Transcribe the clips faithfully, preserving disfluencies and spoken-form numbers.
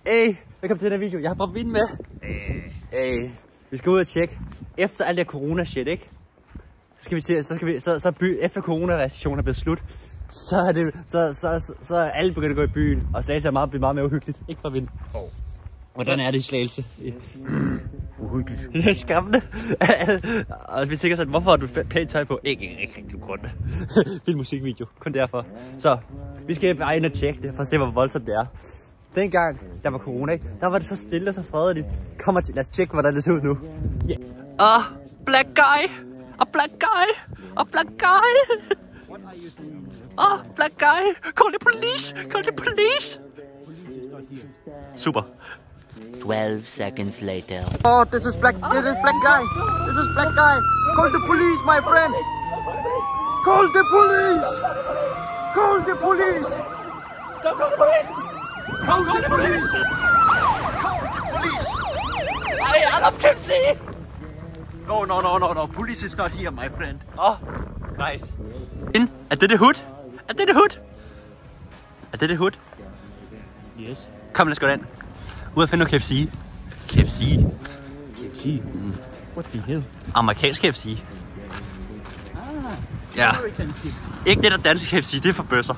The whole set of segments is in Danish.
Hey, velkommen til den her video. Jeg har bare vind med. Hey, vi skal ud og tjekke. Efter alt det corona shit, ikke? Så skal vi til, så skal vi, så, så by, efter corona-restriktionen er blevet slut, så er det, så, så, så, så er alle begyndt at gå i byen, og Slagelse er meget, bliver meget mere uhyggeligt. Ikke fra vind. Oh. Hvordan er det i Slagelse? Uhyggeligt. Det er skræmmende. Og vi tænker sådan, hvorfor har du pænt tøj på? Ikke en rigtig grund. Fin musikvideo. Kun derfor. Så, vi skal bare ind og tjekke det, for at se, hvor voldsomt det er. Dengang, der var corona, der var det så stille og så fredeligt. Kommer til, lad os tjekke, hvordan det ser ud nu. Yeah. Ah, black guy! A black guy! A black guy! Oh, black guy! Call the police! Call the police! Super. twelve seconds later. Oh, this is black. This is black guy. This is black guy. Call the police, my friend. Call the police. Call the police. Call the police. Call the police. Call the police. I, I love K F C. No, no, no, no, no. Police is not here, my friend. Oh, nice. In, er det det hood? Er det det hood? Er det det hood? Yes. Kom, lad os gå derind. Ud og finde noget K F C. K F C. K F C? Mm. What the hell? Amerikansk K F C. Ah. Ja. American K F C. Ikke det der danske K F C, det er for bøsser.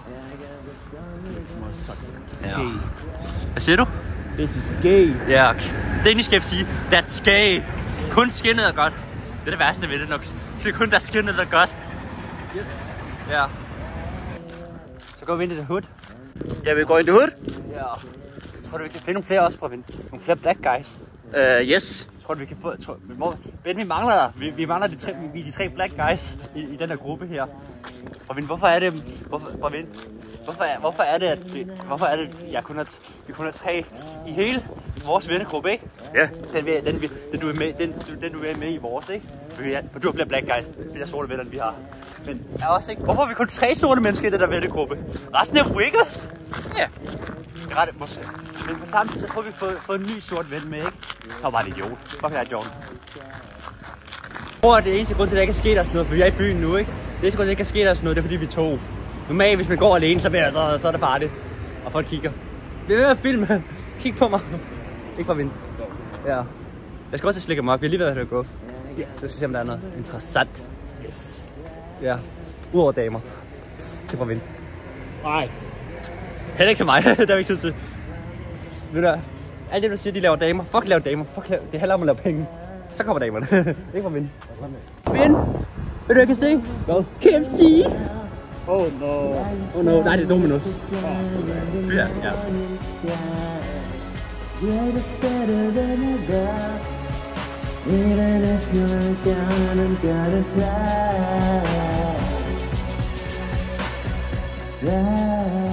Ja. Hvad siger du? This is gay. Ja, okay. Danish K F C, that's gay. Kun skinnet er godt. Det er det værste ved det nok. Det er kun der skinnet er godt. Yes. Ja. Så går vi ind i det hood. Yeah, we going to hood? Ja. Tror du, vi kan finde nogle flere også, Pravin? Nogle flere black guys? Uh, yes. Tror du, vi kan få... Tror, vi, må, Ben, vi mangler der. Vi, vi mangler de tre, vi er de tre black guys i, i den her gruppe her. Pravin, hvorfor er det... Hvorfor, Pravin, hvorfor, er, hvorfor er det, at... Hvorfor er det, jeg kun har, vi kun har tre i hele vores vennegruppe, ikke? Ja. Yeah. Den, den, den, den, du er med, den, den, du er med i vores, ikke? For du bliver black guys, det er sorte venner, vi har. Men er også ikke... Hvorfor har vi kun tre sorte mennesker i den der vennegruppe? Resten er wiggers? Ja. Yeah. Ret, måske. Men på samme tid, så prøver vi at få, få en ny sort ven med, ikke? Så var det idiot. Fuck er Jordan. Jeg tror, det er eneste grund til, at der ikke kan ske der sådan noget, for vi er i byen nu, ikke? Det eneste grund til, at der ikke kan ske der sådan noget, det er fordi vi er to. Normalt, hvis man går alene, så, jeg, så, så er det farligt. Og folk kigger. Vi er ved at filme. Kig på mig. Ikke for vind. Ja. Jeg skal også slikke mig op. Vi har lige været at gå. Ja. Så skal vi se, om der er noget interessant. Yes. Ja. Udover damer. Til for vind. Nej. Heller ikke til mig. Det har vi ikke tid til. Ved du hvad? Alle dem, der siger, de laver damer. Fuck lave damer. Fuck lave... Det handler om at lave penge. Så kommer damerne. Ikke for vind. Vind. Ved du, jeg kan se? Hvad? K F C. Oh no. Oh no. Nej, det er Dominos. Oh, Ja, ja. Yeah.